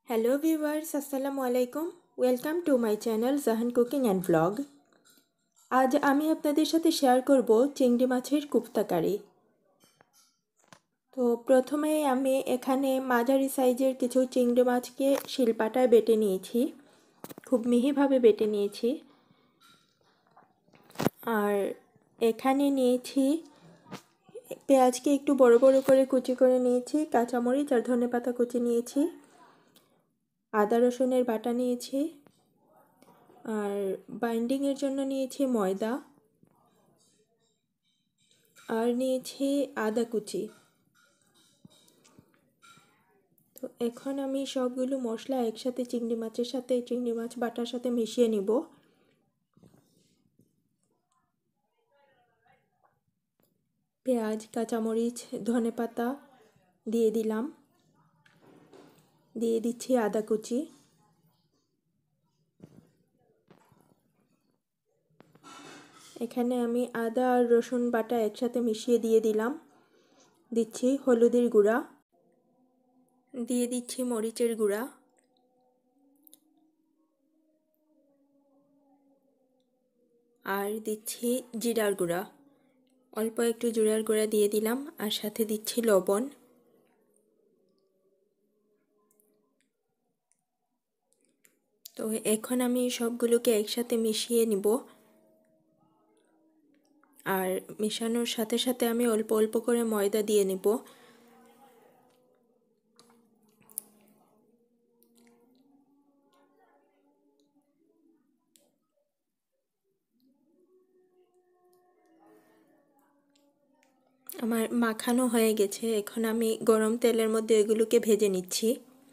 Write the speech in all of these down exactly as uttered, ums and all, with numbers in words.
Hello viewers, আসসালামু আলাইকুম। Welcome to my channel Jahan cooking and vlog. আজ আমি আপনাদের সাথে শেয়ার করব চিংড়ি মাছের কোফতা কারি। তো প্রথমে আমি এখানে মাঝারি সাইজের কিছু চিংড়ি মাছকে শিলপাটায় বেটে নিয়েছি, খুব মিহিভাবে বেটে নিয়েছি। আর এখানে নিয়েছি পেঁয়াজকে একটু বড় বড় করে কুচি করে নিয়েছি, কাঁচামরিচ আর ধনেপাতা কুচি নিয়েছি, আদা রসুনের বাটা নিয়েছি, আর বাইন্ডিংয়ের জন্য নিয়েছি ময়দা, আর নিয়েছি আদা কুচি। তো এখন আমি সবগুলো মশলা একসাথে চিংড়ি মাছের সাথে চিংড়ি মাছ বাটার সাথে মিশিয়ে নিব। পেঁয়াজ, কাঁচামরিচ, ধনেপাতা দিয়ে দিলাম, দিয়ে দিচ্ছি আদা কুচি, এখানে আমি আদা আর রসুন বাটা একসাথে মিশিয়ে দিয়ে দিলাম। দিচ্ছি হলুদের গুঁড়া, দিয়ে দিচ্ছি মরিচের গুঁড়া, আর দিচ্ছি জিরার গুঁড়া। অল্প একটু জিরার গুঁড়া দিয়ে দিলাম, আর সাথে দিচ্ছি লবণ। তো এখন আমি সবগুলোকে একসাথে মিশিয়ে নিব, আর মেশানোর সাথে সাথে আমি অল্প অল্প করে ময়দা দিয়ে নিব। আমার মাখানো হয়ে গেছে, এখন আমি গরম তেলের মধ্যে এগুলোকে ভেজে নিচ্ছি।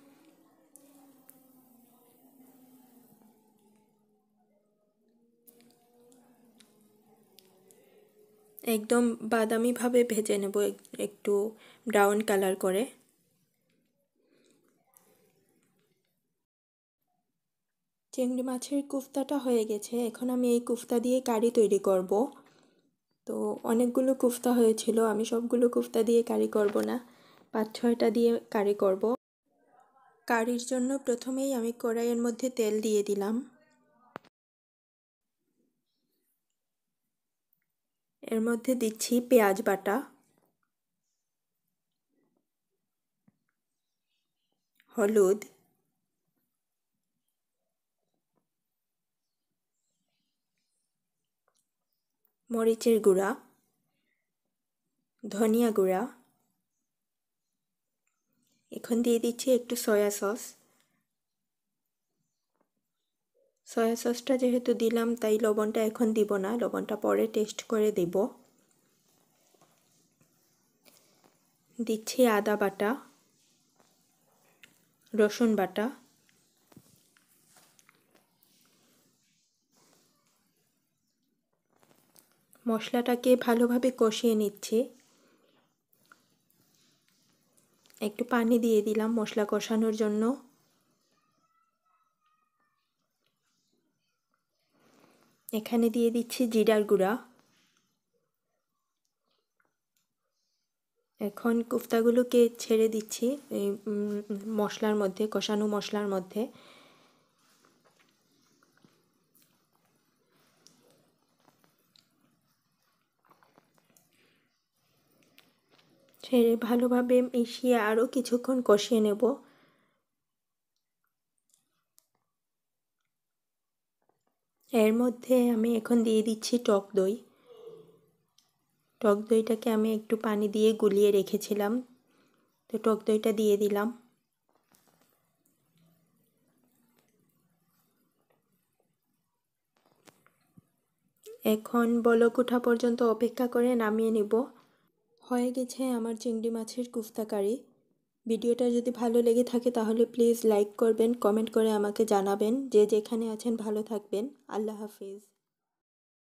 একদম বাদামিভাবে ভেজে নেব, একটু ব্রাউন কালার করে। চিংড়ি মাছের কোফতাটা হয়ে গেছে, এখন আমি এই কোফতা দিয়ে কারি তৈরি করব। তো অনেকগুলো কোফতা হয়েছিল, আমি সবগুলো কোফতা দিয়ে কারি করব না, পাঁচ ছয়টা দিয়ে কারি করব। কারির জন্য প্রথমেই আমি কড়াইয়ের মধ্যে তেল দিয়ে দিলাম। এর মধ্যে দিচ্ছি পেঁয়াজ বাটা, হলুদ, মরিচের গুঁড়া, ধনিয়া গুঁড়া, এখন দিয়ে দিচ্ছি একটু সয়া সস। সয়া সসটা যেহেতু দিলাম তাই লবণটা এখন দিব না, লবণটা পরে টেস্ট করে দেব। দিচ্ছি আদা বাটা, রসুন বাটা, মশলাটাকে ভালোভাবে কষিয়ে নিচ্ছি। একটু পানি দিয়ে দিলাম মশলা কষানোর জন্য। এখানে দিয়ে দিচ্ছি জিরার গুঁড়া। এখন কোফতাগুলোকে ছেড়ে দিচ্ছি এই মশলার মধ্যে, কষানো মশলার মধ্যে। ছেড়ে ভালোভাবে মিশিয়ে আরও কিছুক্ষণ কষিয়ে নেব। এর মধ্যে আমি এখন দিয়ে দিচ্ছি টক দই। টক দইটাকে আমি একটু পানি দিয়ে গুলিয়ে রেখেছিলাম, তো টক দইটা দিয়ে দিলাম। এখন বলক ওঠা পর্যন্ত অপেক্ষা করে নামিয়ে নিব। হয়ে গেছে আমার চিংড়ি মাছের কোফতা কারি। ভিডিওটা যদি ভালো লেগে থাকে তাহলে প্লিজ লাইক করবেন, কমেন্ট করে আমাকে জানাবেন। যে যেখানে আছেন ভালো থাকবেন। আল্লাহ হাফিজ।